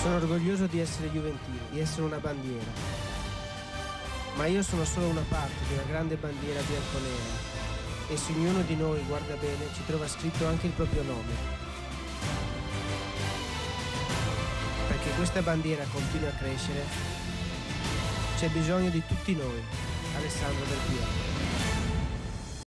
Sono orgoglioso di essere juventino, di essere una bandiera. Ma io sono solo una parte di una grande bandiera bianconera e su ognuno di noi, guarda bene, ci trova scritto anche il proprio nome. Perché questa bandiera continui a crescere, c'è bisogno di tutti noi. Alessandro Del Piero.